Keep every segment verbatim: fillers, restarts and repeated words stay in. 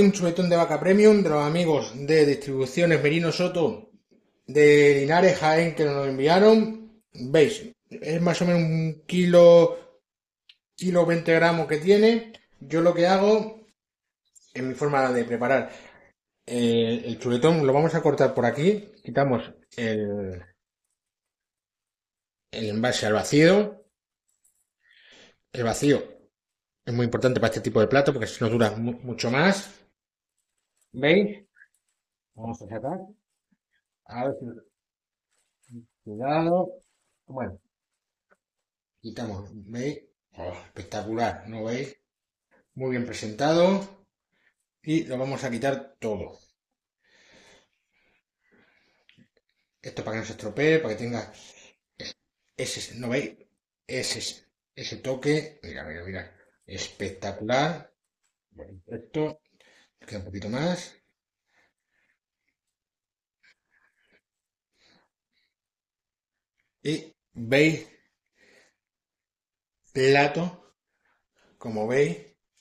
un chuletón de vaca premium de los amigos de Distribuciones Merino Soto de Linares, Jaén, que nos lo enviaron. Veis, es más o menos un kilo, kilo veinte gramos que tiene. Yo lo que hago, en mi forma de preparar eh, el chuletón, lo vamos a cortar por aquí. Quitamos el, el envase al vacío. El vacío es muy importante para este tipo de plato porque si no dura mu mucho más. ¿Veis? Vamos a sacar. A ver si... Cuidado. Bueno, quitamos. ¿Veis? Oh, espectacular, ¿no veis? Muy bien presentado. Y lo vamos a quitar todo. Esto para que no se estropee, para que tenga ese, ¿no veis? Ese, ese toque. Mira, mira, mira. Espectacular. Bueno, esto queda un poquito más. Y veis, plato, como veis,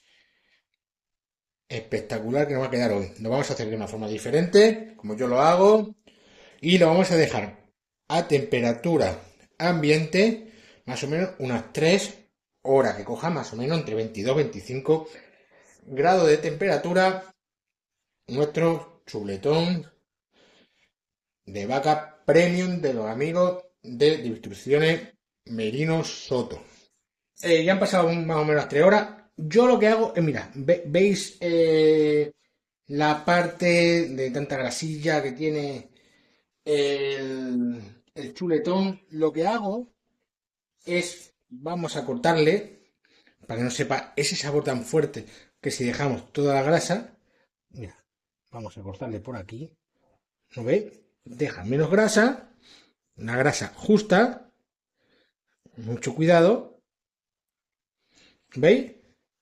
espectacular que nos va a quedar hoy. Lo vamos a hacer de una forma diferente, como yo lo hago, y lo vamos a dejar a temperatura ambiente más o menos unas tres horas, que coja más o menos entre veintidós y veinticinco grados de temperatura nuestro chuletón de vaca premium de los amigos de Distribuciones Merino Soto. Eh, ya han pasado un- más o menos las tres horas. Yo lo que hago es, mira, ve- veis eh, la parte de tanta grasilla que tiene el, el chuletón. Lo que hago es, vamos a cortarle, para que no sepa ese sabor tan fuerte que si dejamos toda la grasa, mira, vamos a cortarle por aquí, ¿no veis? Deja menos grasa, una grasa justa, mucho cuidado, ¿veis?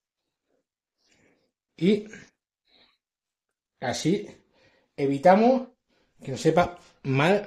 Y así evitamos que nos sepa mal.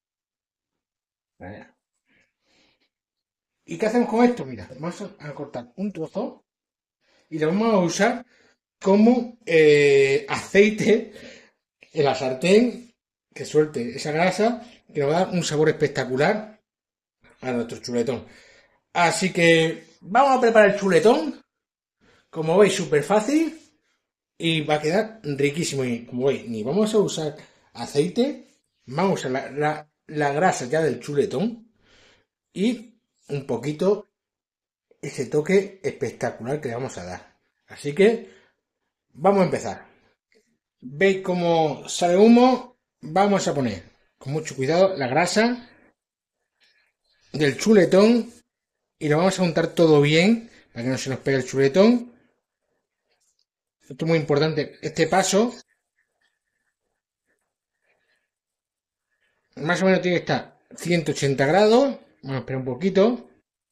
¿Y qué hacemos con esto? Mira, vamos a cortar un trozo y lo vamos a usar como eh, aceite en la sartén que suelte esa grasa que nos va a dar un sabor espectacular a nuestro chuletón. Así que vamos a preparar el chuletón. Como veis, súper fácil y va a quedar riquísimo. Y como veis, ni vamos a usar aceite, vamos a usar la, la, la grasa ya del chuletón y un poquito ese toque espectacular que le vamos a dar. Así que vamos a empezar. ¿Veis cómo sale humo? Vamos a poner con mucho cuidado la grasa del chuletón y lo vamos a untar todo bien para que no se nos pegue el chuletón. Esto es muy importante, este paso más o menos tiene que estar ciento ochenta grados. Vamos a esperar un poquito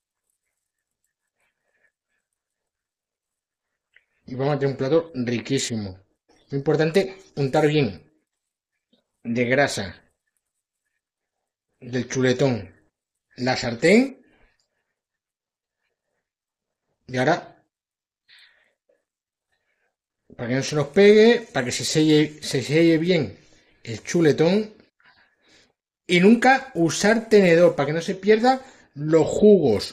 y vamos a tener un plato riquísimo. Muy importante untar bien de grasa del chuletón la sartén. Y ahora, para que no se nos pegue, para que se selle, se selle bien el chuletón. Y nunca usar tenedor, para que no se pierdan los jugos.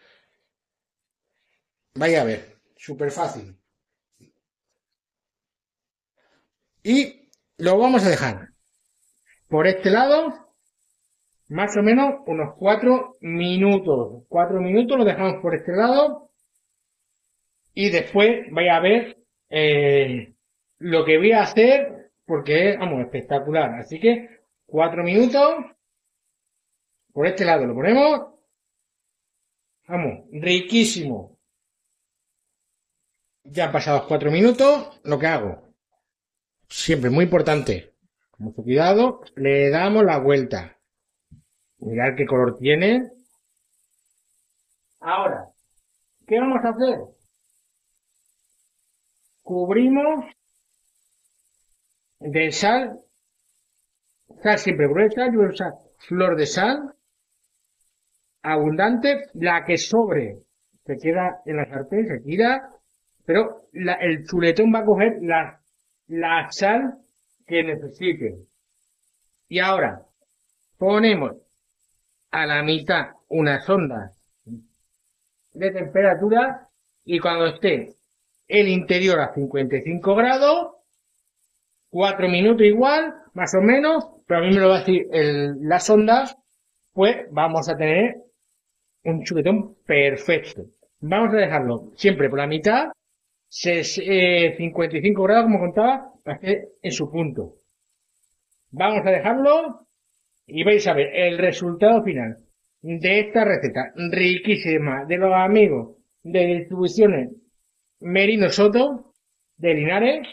Vaya a ver, súper fácil. Y lo vamos a dejar por este lado, más o menos unos cuatro minutos. Cuatro minutos lo dejamos por este lado. Y después vaya a ver eh, lo que voy a hacer, porque es, vamos, espectacular. Así que cuatro minutos. Por este lado lo ponemos. Vamos, riquísimo. Ya han pasado cuatro minutos. Lo que hago, siempre muy importante, con mucho cuidado, le damos la vuelta. Mirad qué color tiene. Ahora, ¿qué vamos a hacer? Cubrimos de sal. Sal siempre gruesa. Yo voy a usar flor de sal abundante. La que sobre se queda en la sartén, se tira. Pero la, el chuletón va a coger la, la sal que necesite. Y ahora ponemos a la mitad unas ondas de temperatura y cuando esté el interior a cincuenta y cinco grados, cuatro minutos igual, más o menos, pero a mí me lo va a decir el, las ondas, pues vamos a tener un chuletón perfecto. Vamos a dejarlo siempre por la mitad, eh, cincuenta y cinco grados, como contaba, para que en su punto. Vamos a dejarlo y vais a ver el resultado final de esta receta riquísima de los amigos de Distribuciones Merino Soto de Linares,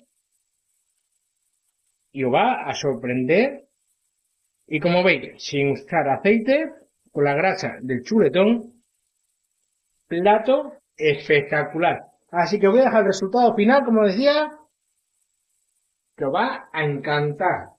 y os va a sorprender. Y como veis, sin usar aceite, con la grasa del chuletón, plato espectacular. Así que os voy a dejar el resultado final, como decía, que os va a encantar.